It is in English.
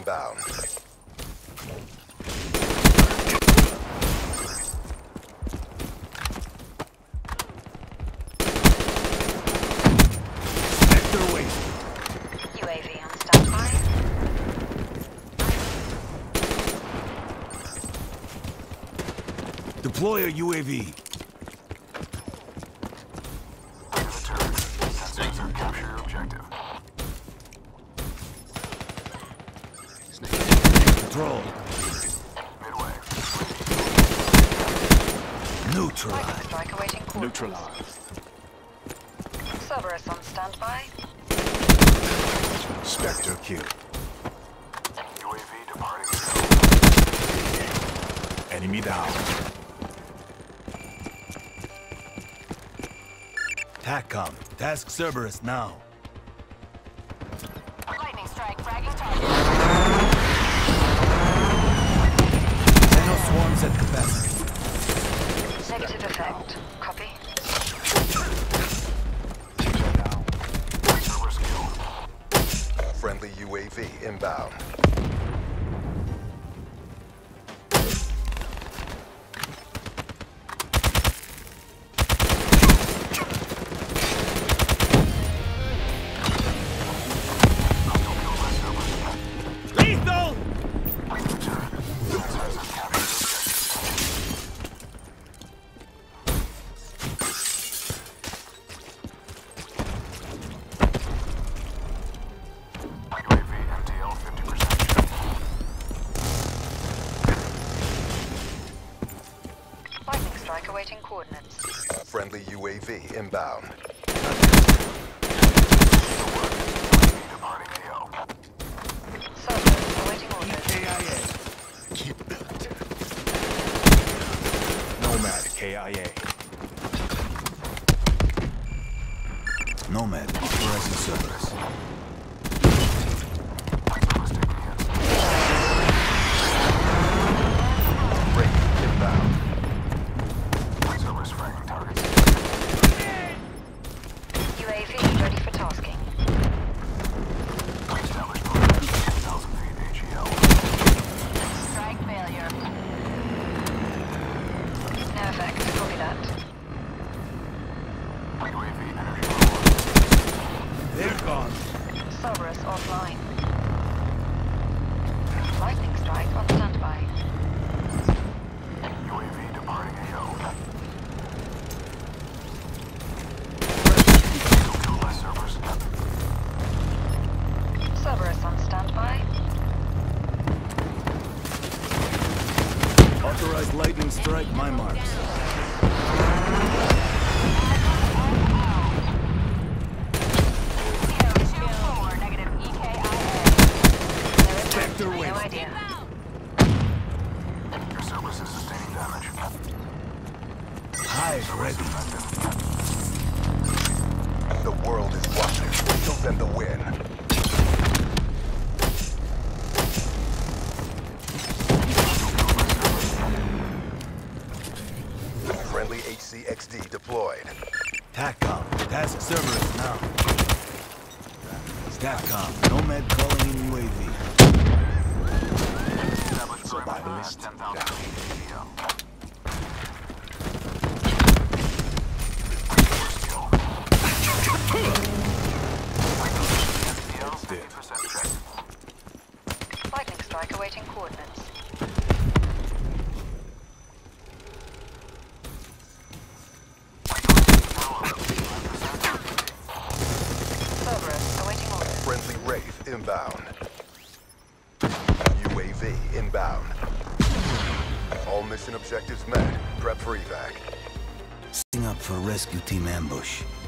inbound. UAV on standby. Deploy a UAV. Capture your objective. Control. Midway. Neutralize. Strike awaiting coordinates. Neutralized. Cerberus on standby. Spectre Q. UAV departing. Enemy down. TACCOM. Task Cerberus now. Lightning strike, fragging target. Denon swarms at capacity. Negative effect. Copy. Server skill. Friendly UAV inbound. Lethal! UAV MTL 50%. Lightning strike awaiting coordinates. Friendly UAV inbound. Departing AO. Cerberus awaiting orders. KIA. Keep built. Nomad KIA. Nomad authorizing Cerberus. Ring inbound. Server's fragging targets. UAV ready for tasking. Established coordinates 10,000 feet AGL. Strike failure. No effect. Copy that. UAV energy level. They're gone. Cerberus offline. Lightning strike on standby. UAV departing AO. Neutralize servers. Cerberus on standby. Authorized lightning strike my marks. Spectre No wave. idea. Your service is sustaining damage. Hive ready. The world is watching. Show them the win. Friendly HCXD deployed. TACCOM. Task Cerberus now. STATCOM. Nomad calling in UAV. Established Survivalist 10,000 feet AGL. MTL 50% check. Lightning strike awaiting coordinates. Cerberus awaiting orders. Friendly Wraith inbound. UAV inbound. All mission objectives met. Prep for evac. Setting up for rescue team ambush.